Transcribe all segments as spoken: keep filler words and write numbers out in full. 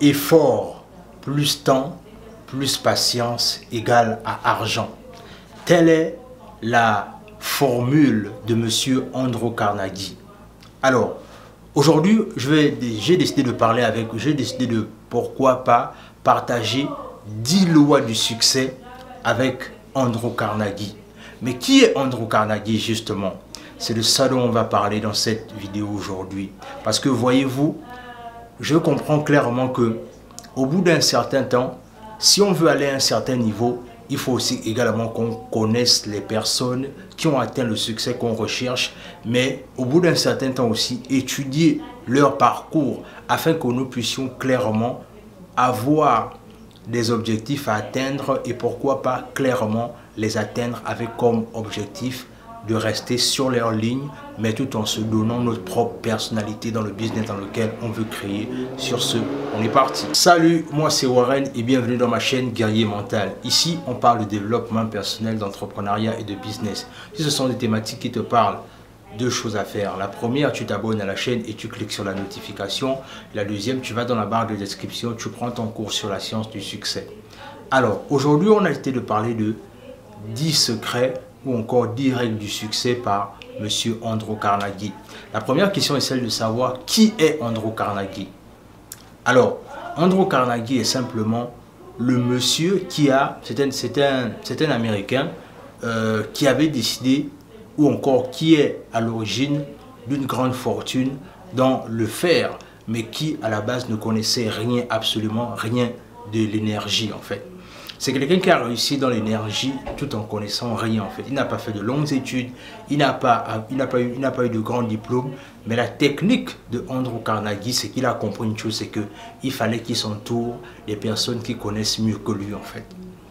Effort plus temps plus patience égale à argent. Telle est la formule de monsieur Andrew Carnegie. Alors, aujourd'hui, j'ai décidé de parler avec vous, j'ai décidé de, pourquoi pas, partager dix lois du succès avec Andrew Carnegie. Mais qui est Andrew Carnegie justement? C'est de ça dont on va parler dans cette vidéo aujourd'hui. Parce que voyez-vous, je comprends clairement que au bout d'un certain temps, si on veut aller à un certain niveau, il faut aussi également qu'on connaisse les personnes qui ont atteint le succès qu'on recherche, mais au bout d'un certain temps aussi, étudier leur parcours afin que nous puissions clairement avoir des objectifs à atteindre et pourquoi pas clairement les atteindre avec comme objectif de rester sur leur ligne, mais tout en se donnant notre propre personnalité dans le business dans lequel on veut créer. Sur ce, on est parti. Salut, moi c'est Warren et bienvenue dans ma chaîne Guerrier Mental. Ici, on parle de développement personnel, d'entrepreneuriat et de business. Si ce sont des thématiques qui te parlent, deux choses à faire. La première, tu t'abonnes à la chaîne et tu cliques sur la notification. La deuxième, tu vas dans la barre de description, tu prends ton cours sur la science du succès. Alors, aujourd'hui, on a été de parler de dix secrets ou encore dix règles du succès par monsieur Andrew Carnegie. La première question est celle de savoir qui est Andrew Carnegie. Alors, Andrew Carnegie est simplement le monsieur qui a, c'est un, c'est un, c'est un Américain euh, qui avait décidé, ou encore qui est à l'origine d'une grande fortune dans le fer, mais qui à la base ne connaissait rien, absolument rien de l'énergie en fait. C'est quelqu'un qui a réussi dans l'énergie tout en connaissant rien en fait. Il n'a pas fait de longues études, il n'a pas, il n'a pas eu, il n'a pas eu de grands diplômes, mais la technique de Andrew Carnegie, c'est qu'il a compris une chose, c'est que il fallait qu'il s'entoure des personnes qui connaissent mieux que lui en fait.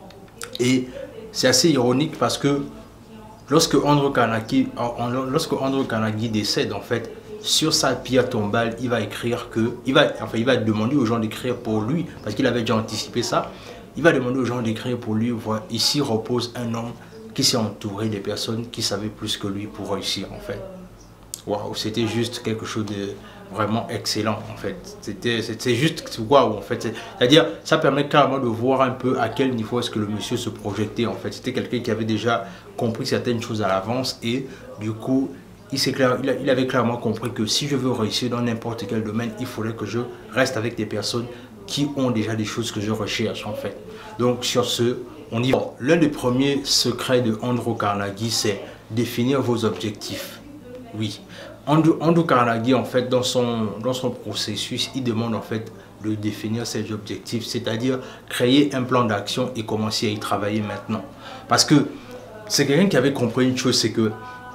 Et c'est assez ironique parce que lorsque Andrew Carnegie, lorsque Andrew Carnegie décède en fait, sur sa pierre tombale, il va écrire que, il va, enfin, il va demander aux gens d'écrire pour lui parce qu'il avait déjà anticipé ça. Il va demander aux gens d'écrire pour lui. Voilà, ici repose un homme qui s'est entouré des personnes qui savaient plus que lui pour réussir en fait. Waouh, c'était juste quelque chose de vraiment excellent en fait. C'était c'était juste waouh en fait. C'est-à-dire, ça permet carrément de voir un peu à quel niveau est-ce que le monsieur se projetait en fait. C'était quelqu'un qui avait déjà compris certaines choses à l'avance et du coup, il, clair, il, a, il avait clairement compris que si je veux réussir dans n'importe quel domaine, il faudrait que je reste avec des personnes qui ont déjà des choses que je recherche en fait. Donc sur ce, on y va. L'un des premiers secrets de Andrew Carnegie, c'est définir vos objectifs. Oui, Andrew, Andrew Carnegie en fait dans son, dans son processus, il demande en fait de définir ses objectifs, c'est-à-dire créer un plan d'action et commencer à y travailler maintenant. Parce que c'est quelqu'un qui avait compris une chose, c'est que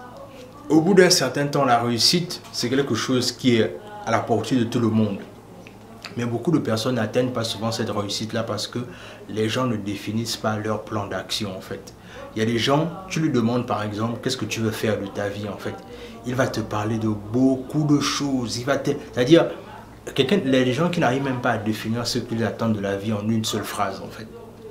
au bout d'un certain temps, la réussite, c'est quelque chose qui est à la portée de tout le monde. Mais beaucoup de personnes n'atteignent pas souvent cette réussite-là parce que les gens ne définissent pas leur plan d'action en fait. Il y a des gens, tu lui demandes par exemple, qu'est-ce que tu veux faire de ta vie en fait. Il va te parler de beaucoup de choses. Il va te... C'est-à-dire, les gens qui n'arrivent même pas à définir ce qu'ils attendent de la vie en une seule phrase en fait.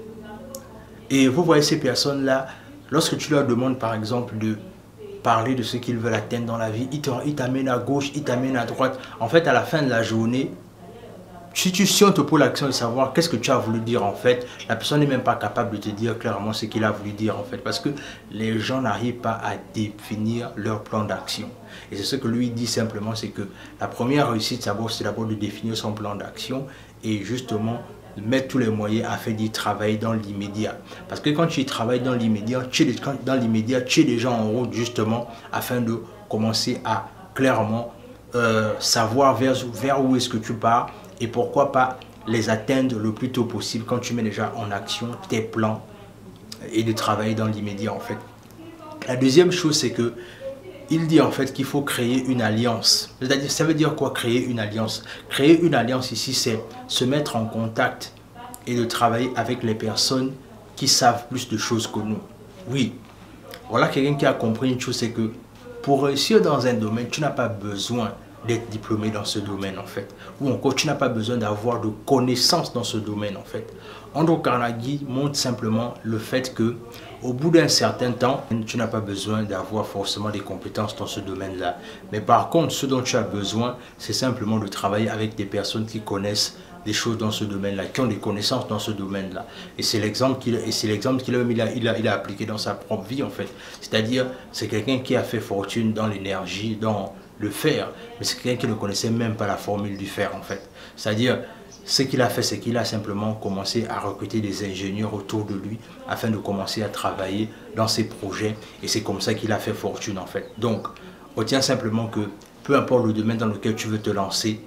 Et vous voyez ces personnes-là, lorsque tu leur demandes par exemple de parler de ce qu'ils veulent atteindre dans la vie, ils t'amènent à gauche, ils t'amènent à droite. En fait, à la fin de la journée, si tu si on te pose l'action de savoir qu'est-ce que tu as voulu dire en fait, la personne n'est même pas capable de te dire clairement ce qu'il a voulu dire en fait, parce que les gens n'arrivent pas à définir leur plan d'action. Et c'est ce que lui dit simplement, c'est que la première réussite, c'est d'abord de définir son plan d'action et justement de mettre tous les moyens afin d'y travailler dans l'immédiat. Parce que quand tu y travailles dans l'immédiat, dans l'immédiat, tu es déjà en route justement afin de commencer à clairement euh, savoir vers, vers où est-ce que tu pars. Et pourquoi pas les atteindre le plus tôt possible quand tu mets déjà en action tes plans et de travailler dans l'immédiat en fait. La deuxième chose, c'est que il dit en fait qu'il faut créer une alliance. C'est-à-dire, ça veut dire quoi créer une alliance? Créer une alliance ici, c'est se mettre en contact et de travailler avec les personnes qui savent plus de choses que nous. Oui, voilà quelqu'un qui a compris une chose, c'est que pour réussir dans un domaine, tu n'as pas besoin d'être diplômé dans ce domaine en fait, ou encore tu n'as pas besoin d'avoir de connaissances dans ce domaine en fait. Andrew Carnegie montre simplement le fait que au bout d'un certain temps, tu n'as pas besoin d'avoir forcément des compétences dans ce domaine-là. Mais par contre, ce dont tu as besoin, c'est simplement de travailler avec des personnes qui connaissent des choses dans ce domaine-là, qui ont des connaissances dans ce domaine-là. Et c'est l'exemple qu'il et c'est l'exemple qu'il a, il a, il a, il a appliqué dans sa propre vie, en fait. C'est-à-dire, c'est quelqu'un qui a fait fortune dans l'énergie, dans le fer, mais c'est quelqu'un qui ne connaissait même pas la formule du fer, en fait. C'est-à-dire, ce qu'il a fait, c'est qu'il a simplement commencé à recruter des ingénieurs autour de lui afin de commencer à travailler dans ses projets. Et c'est comme ça qu'il a fait fortune, en fait. Donc, retiens simplement que peu importe le domaine dans lequel tu veux te lancer,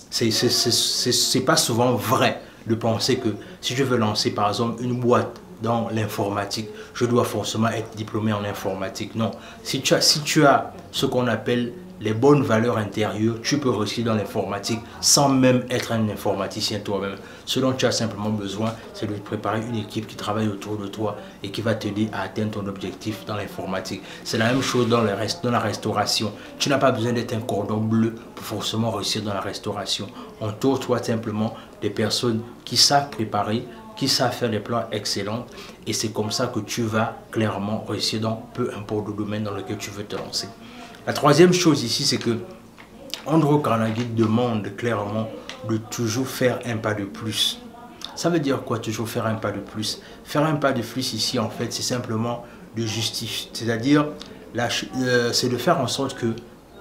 c'est pas souvent vrai de penser que si je veux lancer, par exemple, une boîte dans l'informatique, je dois forcément être diplômé en informatique. Non, si tu as, si tu as ce qu'on appelle les bonnes valeurs intérieures, tu peux réussir dans l'informatique sans même être un informaticien toi-même. Ce dont tu as simplement besoin, c'est de préparer une équipe qui travaille autour de toi et qui va t'aider à atteindre ton objectif dans l'informatique. C'est la même chose dans, le rest, dans la restauration. Tu n'as pas besoin d'être un cordon bleu pour forcément réussir dans la restauration. Entoure-toi simplement des personnes qui savent préparer, qui savent faire des plats excellents, et c'est comme ça que tu vas clairement réussir dans peu importe le domaine dans lequel tu veux te lancer. La troisième chose ici, c'est que Andrew Carnegie demande clairement de toujours faire un pas de plus. Ça veut dire quoi, toujours faire un pas de plus? Faire un pas de plus ici, en fait, c'est simplement de justifier, c'est-à-dire, euh, c'est de faire en sorte que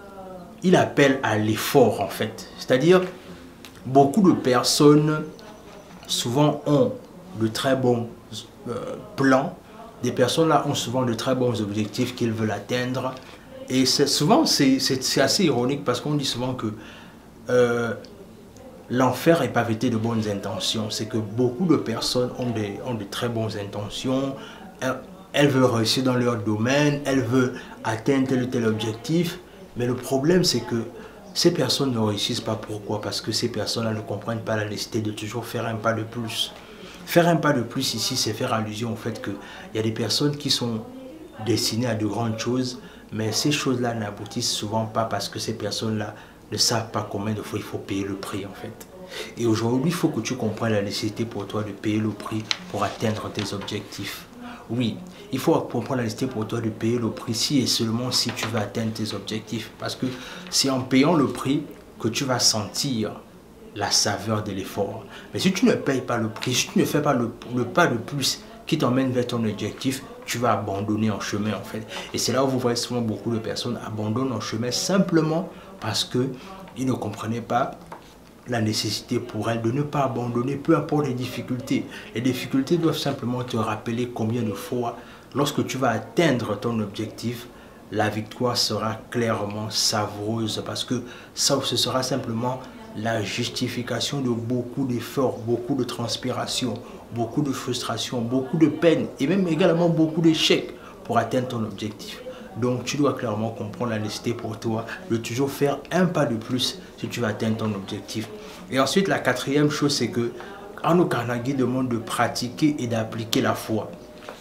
il appelle à l'effort, en fait. C'est-à-dire, beaucoup de personnes, souvent, ont de très bons euh, plans. Des personnes là ont souvent de très bons objectifs qu'ils veulent atteindre. Et souvent, c'est assez ironique parce qu'on dit souvent que euh, l'enfer est pavé de bonnes intentions. C'est que beaucoup de personnes ont, des, ont de très bonnes intentions. Elles, elles veulent réussir dans leur domaine, elles veulent atteindre tel ou tel objectif. Mais le problème, c'est que ces personnes ne réussissent pas. Pourquoi? Parce que ces personnes-là ne comprennent pas la nécessité de toujours faire un pas de plus. Faire un pas de plus ici, c'est faire allusion au fait qu'il y a des personnes qui sont destinées à de grandes choses, mais ces choses-là n'aboutissent souvent pas parce que ces personnes-là ne savent pas combien de fois il faut payer le prix, en fait. Et aujourd'hui, il faut que tu comprennes la nécessité pour toi de payer le prix pour atteindre tes objectifs. Oui, il faut comprendre la nécessité pour toi de payer le prix si et seulement si tu veux atteindre tes objectifs. Parce que c'est en payant le prix que tu vas sentir la saveur de l'effort. Mais si tu ne payes pas le prix, si tu ne fais pas le, le pas de plus qui t'emmène vers ton objectif, tu vas abandonner en chemin, en fait. Et c'est là où vous voyez souvent beaucoup de personnes abandonnent en chemin simplement parce qu'ils ne comprenaient pas la nécessité pour elles de ne pas abandonner, peu importe les difficultés. Les difficultés doivent simplement te rappeler combien de fois, lorsque tu vas atteindre ton objectif, la victoire sera clairement savoureuse parce que ça, ce sera simplement la justification de beaucoup d'efforts, beaucoup de transpiration, beaucoup de frustration, beaucoup de peine et même également beaucoup d'échecs pour atteindre ton objectif. Donc tu dois clairement comprendre la nécessité pour toi de toujours faire un pas de plus si tu veux atteindre ton objectif. Et ensuite, la quatrième chose, c'est que Andrew Carnegie demande de pratiquer et d'appliquer la foi.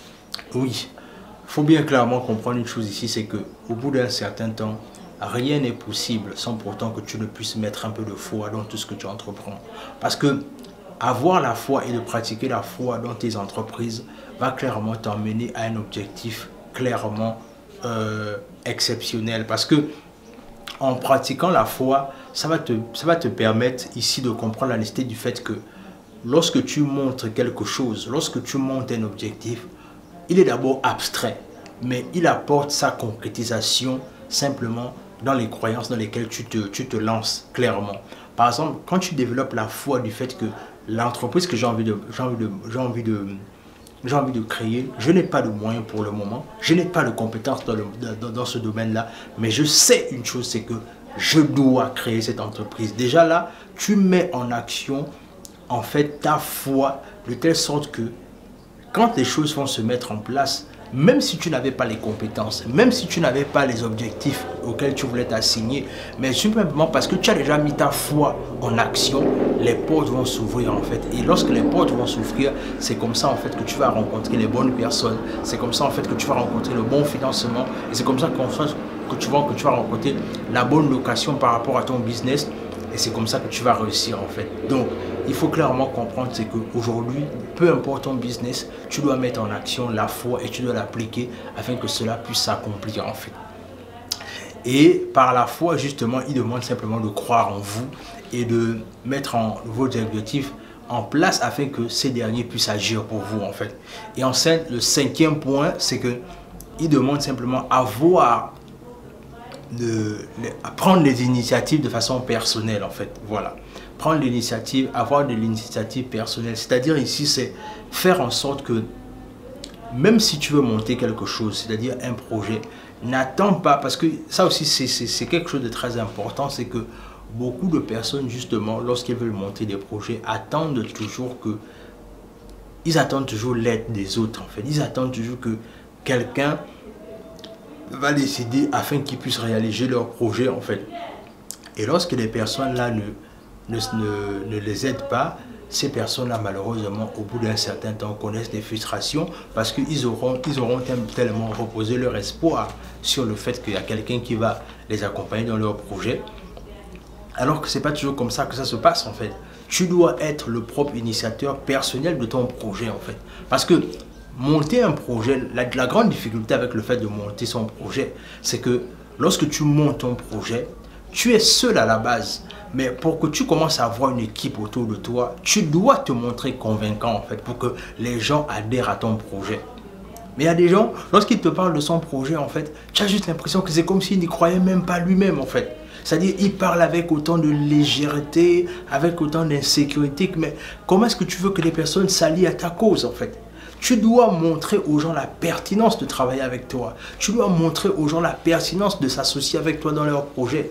Oui, il faut bien clairement comprendre une chose ici, c'est qu'au bout d'un certain temps, rien n'est possible sans pourtant que tu ne puisses mettre un peu de foi dans tout ce que tu entreprends. Parce que avoir la foi et de pratiquer la foi dans tes entreprises va clairement t'emmener à un objectif clairement euh, exceptionnel. Parce que en pratiquant la foi, ça va te, ça va te permettre ici de comprendre la nécessité du fait que lorsque tu montres quelque chose, lorsque tu montes un objectif, il est d'abord abstrait, mais il apporte sa concrétisation simplement dans les croyances dans lesquelles tu te, tu te lances clairement. Par exemple, quand tu développes la foi du fait que l'entreprise que j'ai envie de, j'ai envie de, j'ai envie de, j'ai envie de créer, je n'ai pas de moyens pour le moment, je n'ai pas de compétences dans, le, dans, dans ce domaine-là, mais je sais une chose, c'est que je dois créer cette entreprise. Déjà là, tu mets en action en fait ta foi de telle sorte que quand les choses vont se mettre en place, même si tu n'avais pas les compétences, même si tu n'avais pas les objectifs auxquels tu voulais t'assigner, mais simplement parce que tu as déjà mis ta foi en action, les portes vont s'ouvrir en fait. Et lorsque les portes vont s'ouvrir, c'est comme ça en fait que tu vas rencontrer les bonnes personnes, c'est comme ça en fait que tu vas rencontrer le bon financement, et c'est comme ça que tu vas, que tu vas rencontrer la bonne location par rapport à ton business, et c'est comme ça que tu vas réussir en fait. Donc, il faut clairement comprendre c'est qu'aujourd'hui, peu importe ton business, tu dois mettre en action la foi et tu dois l'appliquer afin que cela puisse s'accomplir en fait. Et par la foi, justement, il demande simplement de croire en vous et de mettre en, vos objectifs en place afin que ces derniers puissent agir pour vous en fait. Et ensuite, le cinquième point, c'est que il demande simplement à avoir de, de, à prendre les initiatives de façon personnelle en fait. Voilà. Prendre l'initiative, avoir de l'initiative personnelle. C'est-à-dire ici, c'est faire en sorte que même si tu veux monter quelque chose, c'est-à-dire un projet, n'attends pas, parce que ça aussi c'est quelque chose de très important, c'est que beaucoup de personnes justement, lorsqu'ils veulent monter des projets, attendent toujours que, ils attendent toujours l'aide des autres en fait. Ils attendent toujours que quelqu'un va décider afin qu'ils puissent réaliser leur projet en fait. Et lorsque les personnes là ne, ne, ne, ne les aident pas, ces personnes-là, malheureusement, au bout d'un certain temps, connaissent des frustrations parce qu'ils auront, ils auront tellement reposé leur espoir sur le fait qu'il y a quelqu'un qui va les accompagner dans leur projet. Alors que ce n'est pas toujours comme ça que ça se passe, en fait. Tu dois être le propre initiateur personnel de ton projet, en fait. Parce que monter un projet, la, la grande difficulté avec le fait de monter son projet, c'est que lorsque tu montes ton projet, tu es seul à la base. Mais pour que tu commences à avoir une équipe autour de toi, tu dois te montrer convaincant en fait pour que les gens adhèrent à ton projet. Mais il y a des gens, lorsqu'ils te parlent de son projet en fait, tu as juste l'impression que c'est comme s'il n'y croyait même pas lui-même en fait. C'est-à-dire il parle avec autant de légèreté, avec autant d'insécurité. Mais comment est-ce que tu veux que les personnes s'allient à ta cause en fait? Tu dois montrer aux gens la pertinence de travailler avec toi. Tu dois montrer aux gens la pertinence de s'associer avec toi dans leur projet.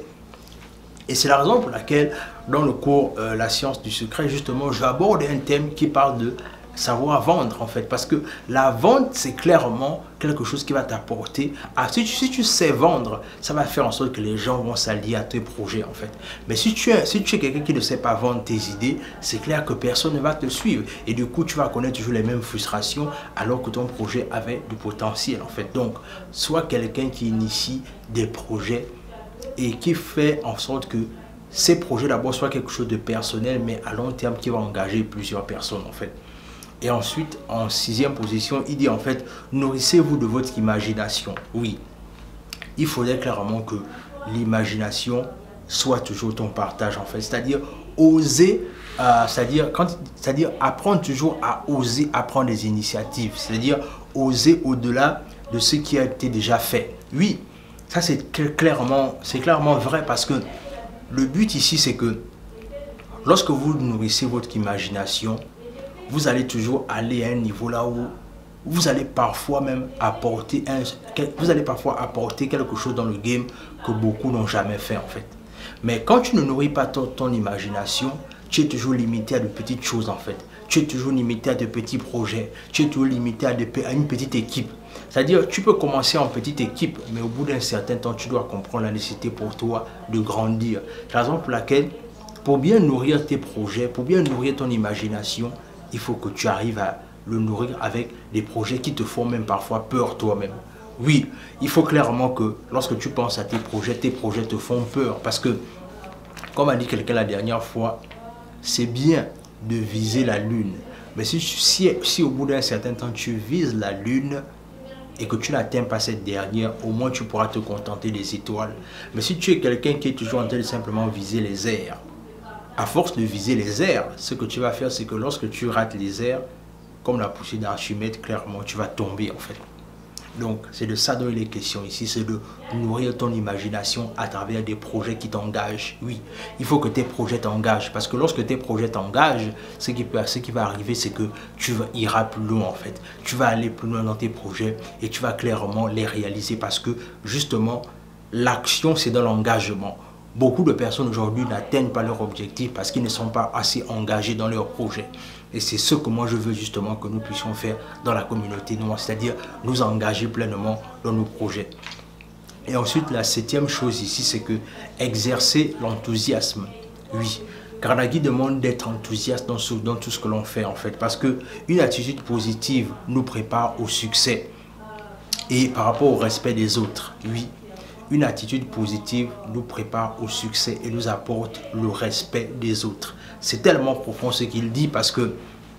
Et c'est la raison pour laquelle, dans le cours euh, La science du secret, justement, j'aborde un thème qui parle de savoir vendre, en fait. Parce que la vente, c'est clairement quelque chose qui va t'apporter. Ah, si, tu, si tu sais vendre, ça va faire en sorte que les gens vont s'allier à tes projets, en fait. Mais si tu es, si tu es quelqu'un qui ne sait pas vendre tes idées, c'est clair que personne ne va te suivre. Et du coup, tu vas connaître toujours les mêmes frustrations alors que ton projet avait du potentiel, en fait. Donc, sois quelqu'un qui initie des projets et qui fait en sorte que ces projets d'abord soient quelque chose de personnel, mais à long terme qui va engager plusieurs personnes en fait. Et ensuite, en sixième position, il dit en fait, nourrissez-vous de votre imagination. Oui, il faudrait clairement que l'imagination soit toujours ton partage en fait. C'est-à-dire oser, euh, c'est-à-dire quand, c'est-à-dire apprendre toujours à oser apprendre des initiatives. C'est-à-dire oser au-delà de ce qui a été déjà fait. Oui. Ça, c'est clairement, c'est clairement vrai parce que le but ici, c'est que lorsque vous nourrissez votre imagination, vous allez toujours aller à un niveau là où vous allez parfois même apporter, un, vous allez parfois apporter quelque chose dans le game que beaucoup n'ont jamais fait en fait. Mais quand tu ne nourris pas ton, ton imagination, tu es toujours limité à de petites choses en fait. Tu es toujours limité à de petits projets. Tu es toujours limité à, de, à une petite équipe. C'est-à-dire, tu peux commencer en petite équipe, mais au bout d'un certain temps, tu dois comprendre la nécessité pour toi de grandir. C'est la raison pour laquelle, pour bien nourrir tes projets, pour bien nourrir ton imagination, il faut que tu arrives à le nourrir avec des projets qui te font même parfois peur toi-même. Oui, il faut clairement que lorsque tu penses à tes projets, tes projets te font peur. Parce que, comme a dit quelqu'un la dernière fois, c'est bien de viser la lune. Mais si, si, si au bout d'un certain temps, tu vises la lune, et que tu n'atteins pas cette dernière, au moins tu pourras te contenter des étoiles. Mais si tu es quelqu'un qui est toujours en train de simplement viser les airs, à force de viser les airs, ce que tu vas faire, c'est que lorsque tu rates les airs, comme la poussée d'Archimède, clairement, tu vas tomber en fait. Donc, c'est de ça dont il est question ici, c'est de nourrir ton imagination à travers des projets qui t'engagent. Oui, il faut que tes projets t'engagent, parce que lorsque tes projets t'engagent, ce qui peut, ce qui va arriver, c'est que tu iras plus loin en fait. Tu vas aller plus loin dans tes projets et tu vas clairement les réaliser parce que justement, l'action, c'est dans l'engagement. Beaucoup de personnes aujourd'hui n'atteignent pas leur objectif parce qu'ils ne sont pas assez engagés dans leurs projets. Et c'est ce que moi je veux justement que nous puissions faire dans la communauté noire, c'est-à-dire nous engager pleinement dans nos projets. Et ensuite, la septième chose ici, c'est que exercer l'enthousiasme. Oui, Carnegie demande d'être enthousiaste dans, ce, dans tout ce que l'on fait en fait, parce qu'une attitude positive nous prépare au succès. Et par rapport au respect des autres, oui, une attitude positive nous prépare au succès et nous apporte le respect des autres. C'est tellement profond ce qu'il dit parce que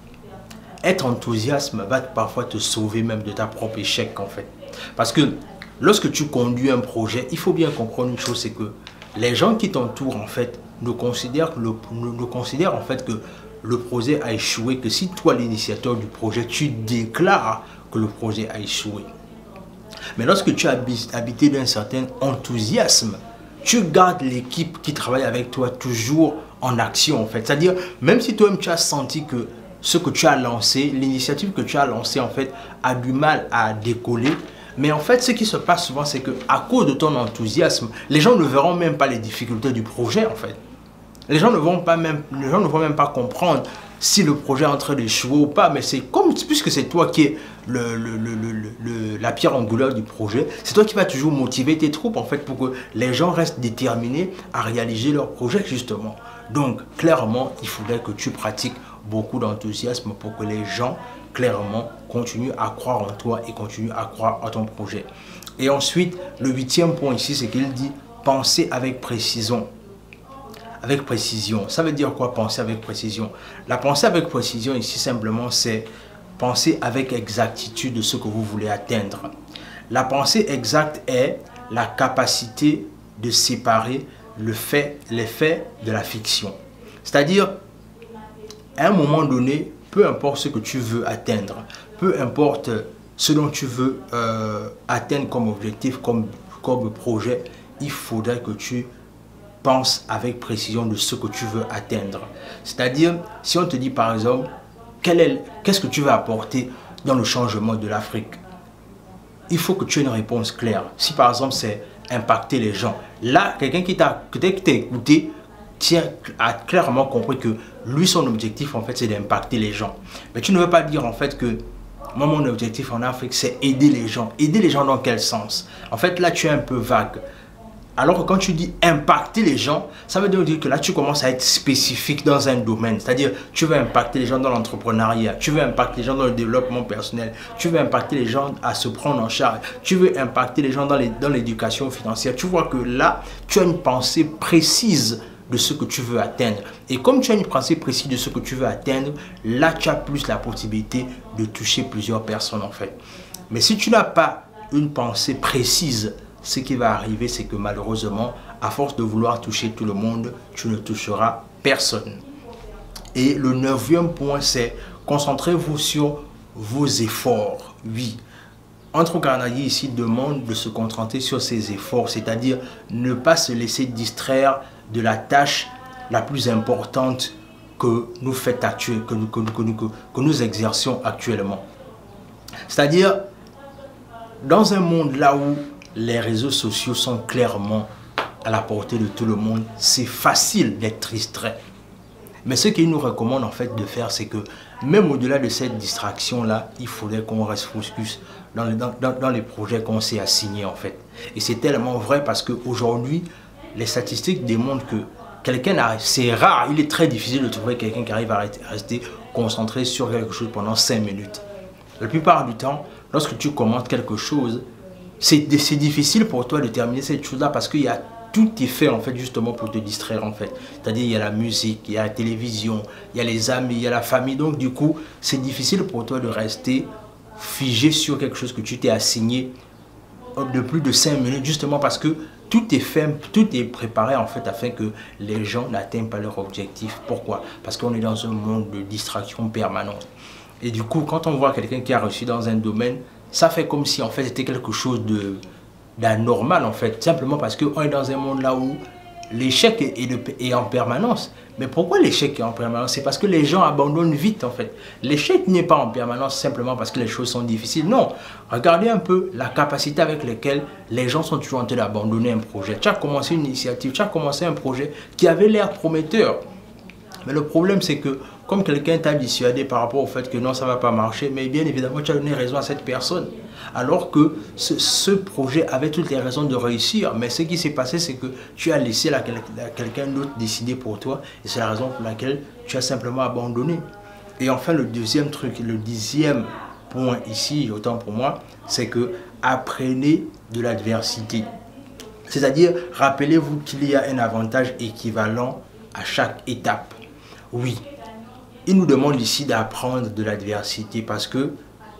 être enthousiaste va parfois te sauver même de ta propre échec en fait. Parce que lorsque tu conduis un projet, il faut bien comprendre une chose, c'est que les gens qui t'entourent en fait ne considèrent, le, ne, ne considèrent en fait que le projet a échoué, que si toi l'initiateur du projet, tu déclares que le projet a échoué. Mais lorsque tu as habité d'un certain enthousiasme, tu gardes l'équipe qui travaille avec toi toujours en action en fait. C'est-à-dire, même si toi-même tu as senti que ce que tu as lancé, l'initiative que tu as lancée en fait a du mal à décoller, mais en fait ce qui se passe souvent c'est que à cause de ton enthousiasme, les gens ne verront même pas les difficultés du projet en fait. Les gens ne vont pas même, les gens ne vont même pas comprendre si le projet est en train d'échouer ou pas, mais c'est comme, puisque c'est toi qui es le, le, le, le, le, la pierre angulaire du projet, c'est toi qui vas toujours motiver tes troupes en fait pour que les gens restent déterminés à réaliser leur projet justement. Donc clairement, il faudrait que tu pratiques beaucoup d'enthousiasme pour que les gens clairement continuent à croire en toi et continuent à croire en ton projet. Et ensuite, le huitième point ici, c'est qu'il dit penser avec précision. Avec précision. Ça veut dire quoi penser avec précision? La pensée avec précision ici simplement c'est penser avec exactitude de ce que vous voulez atteindre. La pensée exacte est la capacité de séparer le fait, les faits de la fiction. C'est-à-dire, à un moment donné, peu importe ce que tu veux atteindre, peu importe ce dont tu veux euh, atteindre comme objectif, comme, comme projet, il faudrait que tu pense avec précision de ce que tu veux atteindre. C'est-à-dire, si on te dit par exemple, qu'est-ce que tu veux apporter dans le changement de l'Afrique, il faut que tu aies une réponse claire. Si par exemple c'est impacter les gens, là, quelqu'un qui t'a écouté tient, a clairement compris que lui, son objectif en fait c'est d'impacter les gens. Mais tu ne veux pas dire en fait que moi, mon objectif en Afrique c'est aider les gens. Aider les gens dans quel sens? En fait là tu es un peu vague. Alors que quand tu dis impacter les gens, ça veut dire que là, tu commences à être spécifique dans un domaine. C'est-à-dire, tu veux impacter les gens dans l'entrepreneuriat, tu veux impacter les gens dans le développement personnel, tu veux impacter les gens à se prendre en charge, tu veux impacter les gens dans l'éducation financière. Tu vois que là, tu as une pensée précise de ce que tu veux atteindre. Et comme tu as une pensée précise de ce que tu veux atteindre, là, tu as plus la possibilité de toucher plusieurs personnes en fait. Mais si tu n'as pas une pensée précise, ce qui va arriver, c'est que malheureusement, à force de vouloir toucher tout le monde, tu ne toucheras personne. Et le neuvième point, c'est concentrez-vous sur vos efforts. Oui, Andrew Carnegie ici demande de se concentrer sur ses efforts, c'est-à-dire ne pas se laisser distraire de la tâche la plus importante que nous, fait actuel, que nous, que nous, que nous, que nous exercions actuellement. C'est-à-dire, dans un monde là où les réseaux sociaux sont clairement à la portée de tout le monde, c'est facile d'être distrait. Mais ce qu'il nous recommande en fait de faire, c'est que même au-delà de cette distraction-là, il faudrait qu'on reste focus dans les, dans, dans les projets qu'on s'est assignés en fait. Et c'est tellement vrai parce qu'aujourd'hui, les statistiques démontrent que quelqu'un, c'est rare, il est très difficile de trouver quelqu'un qui arrive à rester concentré sur quelque chose pendant cinq minutes. La plupart du temps, lorsque tu commentes quelque chose, c'est difficile pour toi de terminer cette chose-là parce qu'il y a tout est fait en fait justement pour te distraire en fait. C'est-à-dire il y a la musique, il y a la télévision, il y a les amis, il y a la famille. Donc du coup, c'est difficile pour toi de rester figé sur quelque chose que tu t'es assigné de plus de cinq minutes justement parce que tout est fait, tout est préparé en fait afin que les gens n'atteignent pas leur objectif. Pourquoi? Parce qu'on est dans un monde de distraction permanente. Et du coup, quand on voit quelqu'un qui a réussi dans un domaine, ça fait comme si en fait c'était quelque chose de d'anormal en fait, simplement parce qu'on est dans un monde là où l'échec est, est, est en permanence. Mais pourquoi l'échec est en permanence? C'est parce que les gens abandonnent vite en fait. L'échec n'est pas en permanence simplement parce que les choses sont difficiles. Non, regardez un peu la capacité avec laquelle les gens sont toujours en train d'abandonner un projet. Tu as commencé une initiative, tu as commencé un projet qui avait l'air prometteur. Mais le problème c'est que comme quelqu'un t'a dissuadé par rapport au fait que non, ça ne va pas marcher, mais bien évidemment, tu as donné raison à cette personne. Alors que ce, ce projet avait toutes les raisons de réussir. Mais ce qui s'est passé, c'est que tu as laissé la, la, quelqu'un d'autre décider pour toi. Et c'est la raison pour laquelle tu as simplement abandonné. Et enfin, le deuxième truc, le dixième point ici, autant pour moi, c'est que apprenez de l'adversité. C'est-à-dire, rappelez-vous qu'il y a un avantage équivalent à chaque étape. Oui. Il nous demande ici d'apprendre de l'adversité parce que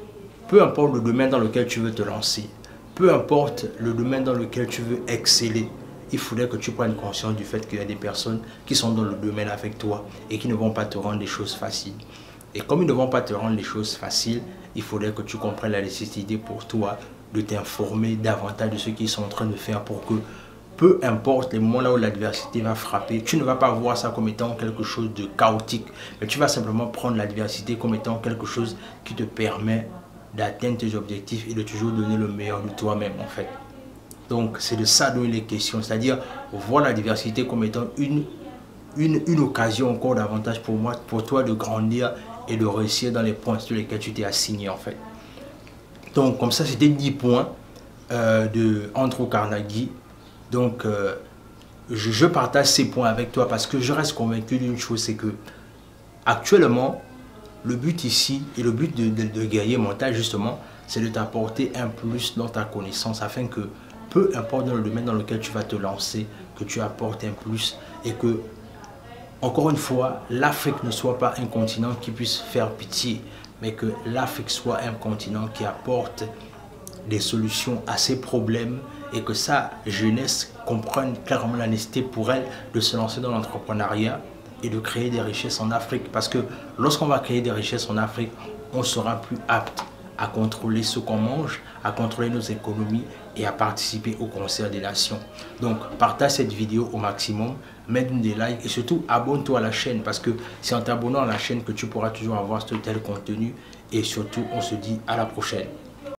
peu importe le domaine dans lequel tu veux te lancer, peu importe le domaine dans lequel tu veux exceller, il faudrait que tu prennes conscience du fait qu'il y a des personnes qui sont dans le domaine avec toi et qui ne vont pas te rendre les choses faciles. Et comme ils ne vont pas te rendre les choses faciles, il faudrait que tu comprennes la nécessité pour toi de t'informer davantage de ce qu'ils sont en train de faire pour que, peu importe les moments là où l'adversité va frapper, tu ne vas pas voir ça comme étant quelque chose de chaotique, mais tu vas simplement prendre l'adversité comme étant quelque chose qui te permet d'atteindre tes objectifs et de toujours donner le meilleur de toi-même en fait. Donc c'est de ça dont il est question, c'est-à-dire voir la diversité comme étant une, une, une occasion encore davantage pour moi, pour toi de grandir et de réussir dans les points sur lesquels tu t'es assigné en fait. Donc comme ça c'était dix points euh, de Andrew Carnegie. Donc euh, je, je partage ces points avec toi parce que je reste convaincu d'une chose, c'est que actuellement le but ici et le but de, de, de Guerrier Mental justement, c'est de t'apporter un plus dans ta connaissance afin que peu importe dans le domaine dans lequel tu vas te lancer, que tu apportes un plus et que, encore une fois, l'Afrique ne soit pas un continent qui puisse faire pitié, mais que l'Afrique soit un continent qui apporte des solutions à ses problèmes et que sa jeunesse comprenne clairement la nécessité pour elle de se lancer dans l'entrepreneuriat et de créer des richesses en Afrique. Parce que lorsqu'on va créer des richesses en Afrique, on sera plus apte à contrôler ce qu'on mange, à contrôler nos économies et à participer au concert des nations. Donc partage cette vidéo au maximum, mets des likes et surtout abonne-toi à la chaîne parce que c'est en t'abonnant à la chaîne que tu pourras toujours avoir ce tel contenu et surtout on se dit à la prochaine.